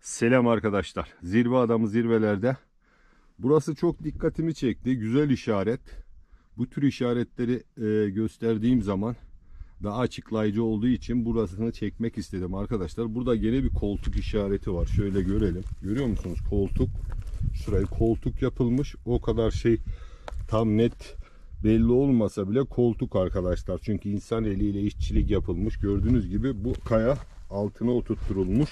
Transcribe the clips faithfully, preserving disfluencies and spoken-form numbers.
Selam arkadaşlar. Zirve adamı zirvelerde. Burası çok dikkatimi çekti. Güzel işaret. Bu tür işaretleri e, gösterdiğim zaman daha açıklayıcı olduğu için burasını çekmek istedim arkadaşlar. Burada gene bir koltuk işareti var. Şöyle görelim. Görüyor musunuz? Koltuk. Şurayı koltuk yapılmış. O kadar şey tam net belli olmasa bile koltuk arkadaşlar. Çünkü insan eliyle işçilik yapılmış. Gördüğünüz gibi bu kaya altına oturtturulmuş.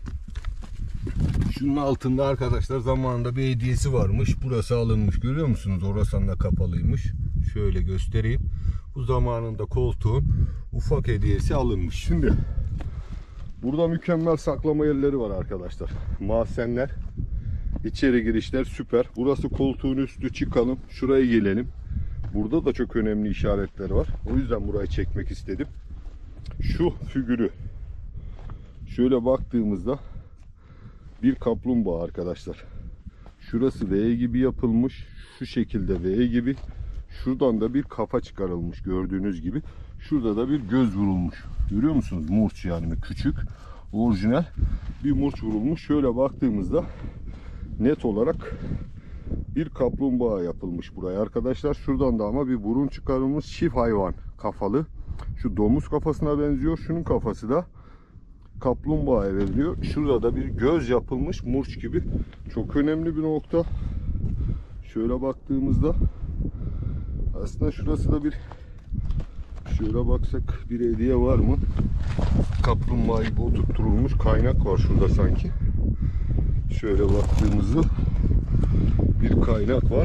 Şunun altında arkadaşlar zamanında bir hediyesi varmış. Burası alınmış. Görüyor musunuz? Orası da kapalıymış. Şöyle göstereyim. Bu zamanında koltuğun ufak hediyesi alınmış. Şimdi burada mükemmel saklama yerleri var arkadaşlar. Mahzenler. İçeri girişler süper. Burası koltuğun üstü. Çıkalım. Şuraya gelelim. Burada da çok önemli işaretler var. O yüzden burayı çekmek istedim. Şu figürü şöyle baktığımızda bir kaplumbağa arkadaşlar. Şurası V gibi yapılmış. Şu şekilde V gibi. Şuradan da bir kafa çıkarılmış gördüğünüz gibi. Şurada da bir göz vurulmuş. Görüyor musunuz? Murç yani küçük. Orijinal bir murç vurulmuş. Şöyle baktığımızda net olarak bir kaplumbağa yapılmış buraya arkadaşlar. Şuradan da ama bir burun çıkarılmış çift hayvan kafalı. Şu domuz kafasına benziyor. Şunun kafası da kaplumbağaya veriliyor. Şurada da bir göz yapılmış murç gibi. Çok önemli bir nokta. Şöyle baktığımızda aslında şurası da bir şöyle baksak bir hediye var mı? Kaplumbağa gibi oturtturulmuş kaynak var şurada sanki. Şöyle baktığımızda bir kaynak var.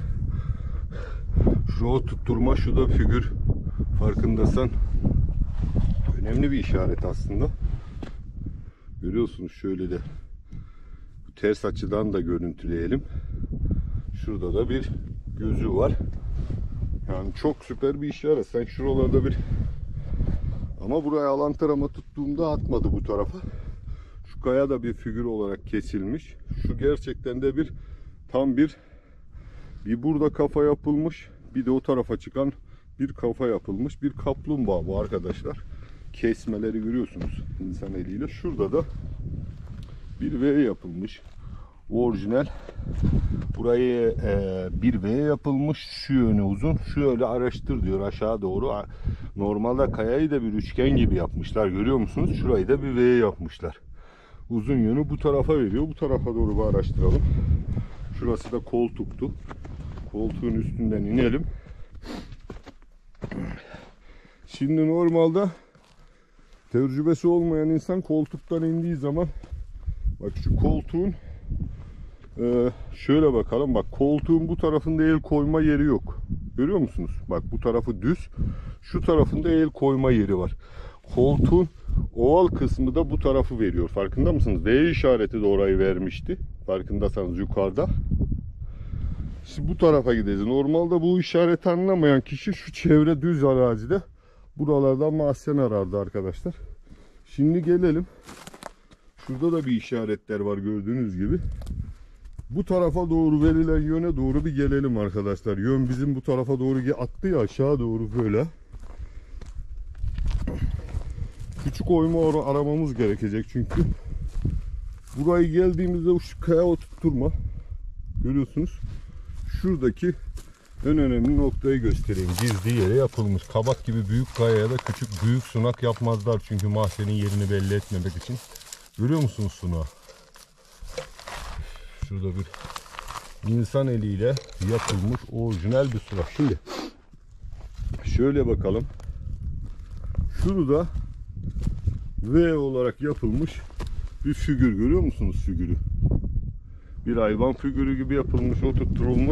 Şu oturtturma, şu da figür. Farkındasan önemli bir işaret aslında. Görüyorsunuz şöyle de bu ters açıdan da görüntüleyelim. Şurada da bir gözü var. Yani çok süper bir işaret. Sen şuralarda bir ama buraya alan tarama tuttuğumda atmadı bu tarafa. Şu kaya da bir figür olarak kesilmiş. Şu gerçekten de bir tam bir bir burada kafa yapılmış. Bir de o tarafa çıkan bir kafa yapılmış. Bir kaplumbağa bu arkadaşlar. Kesmeleri görüyorsunuz insan eliyle. Şurada da bir V yapılmış. Orijinal. Burayı e, bir V yapılmış. Şu yönü uzun. Şöyle araştır diyor aşağı doğru. Normalde kayayı da bir üçgen gibi yapmışlar. Görüyor musunuz? Şurayı da bir V yapmışlar. Uzun yönü bu tarafa veriyor. Bu tarafa doğru bir araştıralım. Şurası da koltuktu. Koltuğun üstünden inelim. Şimdi normalde tecrübesi olmayan insan koltuktan indiği zaman bak şu koltuğun e, şöyle bakalım, bak koltuğun bu tarafında el koyma yeri yok. Görüyor musunuz? Bak bu tarafı düz, şu tarafında el koyma yeri var. Koltuğun oval kısmı da bu tarafı veriyor. Farkında mısınız? V işareti de orayı vermişti. Farkındaysanız yukarıda. Şimdi bu tarafa gideceğiz. Normalde bu işareti anlamayan kişi şu çevre düz arazide buralardan mahzen arardı arkadaşlar. Şimdi gelelim. Şurada da bir işaretler var gördüğünüz gibi. Bu tarafa doğru verilen yöne doğru bir gelelim arkadaşlar. Yön bizim bu tarafa doğru attı ya aşağı doğru böyle. Küçük oyma aramamız gerekecek çünkü. Burayı geldiğimizde şu kaya oturtturma. Görüyorsunuz. Şuradaki en önemli noktayı göstereyim. Gizli yere yapılmış. Kabak gibi büyük kayaya da küçük büyük sunak yapmazlar. Çünkü mahzenin yerini belli etmemek için. Görüyor musunuz sunağı? Şurada bir insan eliyle yapılmış orijinal bir sunak. Şimdi şöyle bakalım. Şurada V olarak yapılmış bir figür görüyor musunuz figürü? Bir hayvan figürü gibi yapılmış, oturtturulmuş.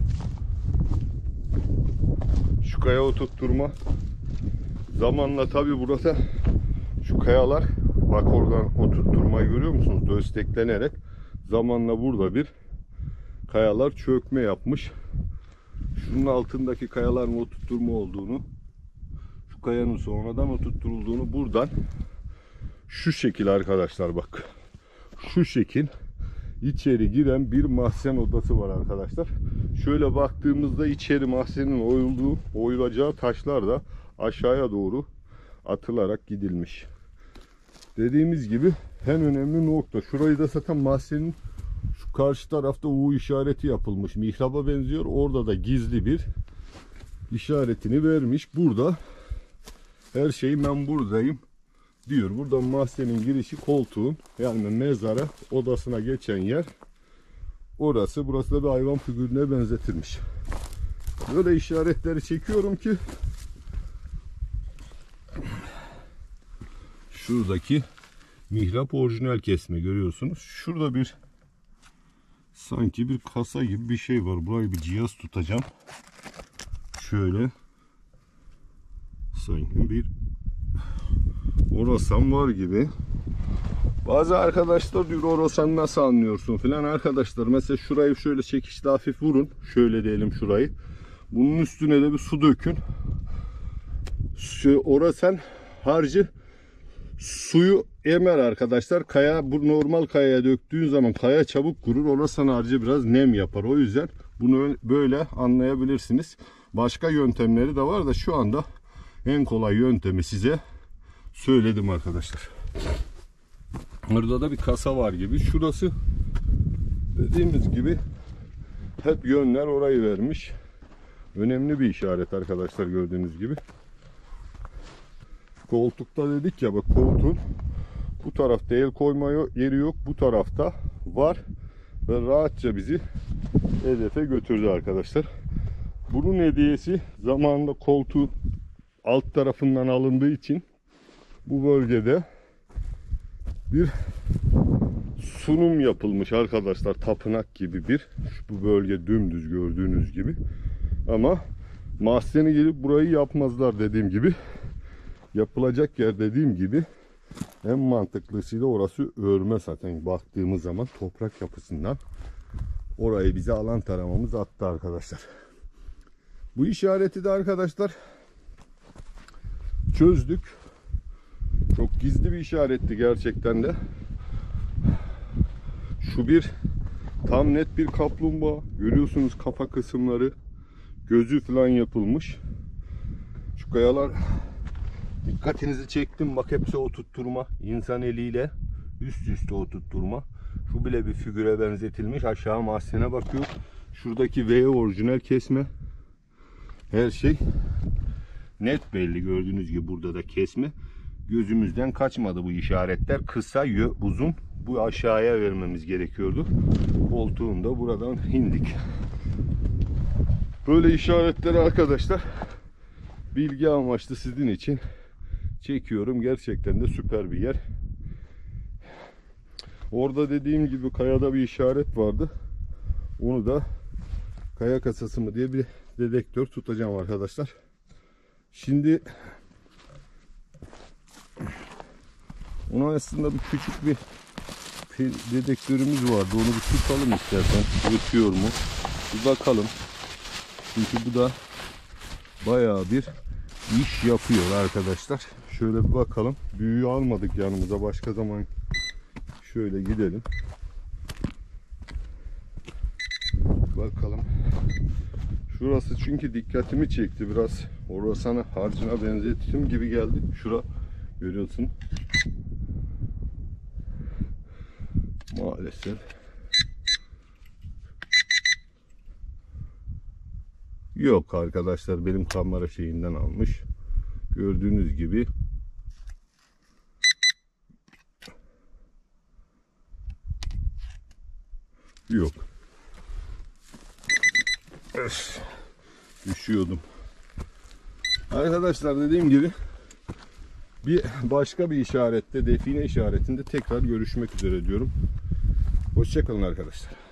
Şu kaya oturtturma. Zamanla tabi burada şu kayalar, bak oradan oturtturmayı görüyor musunuz? Desteklenerek zamanla burada bir kayalar çökme yapmış. Şunun altındaki kayaların oturtturma olduğunu, şu kayanın sonradan oturtturulduğunu buradan şu şekil arkadaşlar bak. Şu şekil içeri giren bir mahzen odası var arkadaşlar. Şöyle baktığımızda içeri mahzenin oyulduğu, oyulacağı taşlar da aşağıya doğru atılarak gidilmiş. Dediğimiz gibi en önemli nokta. Şurayı da zaten mahzenin şu karşı tarafta U işareti yapılmış. Mihraba benziyor. Orada da gizli bir işaretini vermiş. Burada her şeyi ben buradayım diyor. Buradan mahzenin girişi koltuğun, yani mezara odasına geçen yer orası. Burası da bir hayvan figürüne benzetilmiş. Böyle işaretleri çekiyorum ki şuradaki mihrap orijinal kesme görüyorsunuz. Şurada bir sanki bir kasa gibi bir şey var. Burayı bir cihaz tutacağım. Şöyle sanki bir orasan var gibi. Bazı arkadaşlar diyor orasan nasıl anlıyorsun filan. Arkadaşlar mesela şurayı şöyle çekişle hafif vurun. Şöyle diyelim şurayı. Bunun üstüne de bir su dökün. Orasan harcı suyu emer arkadaşlar. Kaya, bu normal kayaya döktüğün zaman kaya çabuk kurur. Orasan harcı biraz nem yapar. O yüzden bunu böyle anlayabilirsiniz. Başka yöntemleri de var da şu anda en kolay yöntemi size söyledim arkadaşlar. Burada da bir kasa var gibi. Şurası dediğimiz gibi hep yönler orayı vermiş. Önemli bir işaret arkadaşlar, gördüğünüz gibi. Koltukta dedik ya, bak koltuğun bu tarafta el koyma yeri yok. Bu tarafta var ve rahatça bizi hedefe götürdü arkadaşlar. Bunun hediyesi zamanında koltuğun alt tarafından alındığı için bu bölgede bir sunum yapılmış arkadaşlar. Tapınak gibi bir, bu bölge dümdüz gördüğünüz gibi. Ama mahzene gelip burayı yapmazlar dediğim gibi. Yapılacak yer dediğim gibi en mantıklısı da orası örme zaten. Baktığımız zaman toprak yapısından orayı bize alan taramamız attı arkadaşlar. Bu işareti de arkadaşlar çözdük. Çok gizli bir işaretti gerçekten de. Şu bir tam net bir kaplumbağa. Görüyorsunuz kafa kısımları, gözü falan yapılmış. Şu kayalar dikkatinizi çektim. Bak hepsi oturtturma. İnsan eliyle üst üste oturtturma. Şu bile bir figüre benzetilmiş. Aşağı mahzene bakıyor. Şuradaki V orijinal kesme. Her şey net belli. Gördüğünüz gibi burada da kesme. Gözümüzden kaçmadı bu işaretler. Kısa, uzun. Bu aşağıya vermemiz gerekiyordu. Koltuğunu da buradan indik. Böyle işaretleri arkadaşlar bilgi amaçlı sizin için çekiyorum. Gerçekten de süper bir yer. Orada dediğim gibi kayada bir işaret vardı. Onu da kaya kasası mı diye bir dedektör tutacağım arkadaşlar. Şimdi ona aslında bir küçük bir dedektörümüz vardı. Onu bir tutalım istersen. Ötüyor mu? Bir bakalım. Çünkü bu da bayağı bir iş yapıyor arkadaşlar. Şöyle bir bakalım. Büyüğü almadık yanımıza. Başka zaman şöyle gidelim. Bakalım. Şurası çünkü dikkatimi çekti biraz. Orasana harcına benzettim gibi geldi. Şura görüyorsun. Maalesef. Yok arkadaşlar, benim kamera şeyinden almış. Gördüğünüz gibi. Yok. Öf. Düşüyordum. Arkadaşlar dediğim gibi bir başka bir işarette, define işaretinde tekrar görüşmek üzere diyorum. Hoşça kalın arkadaşlar.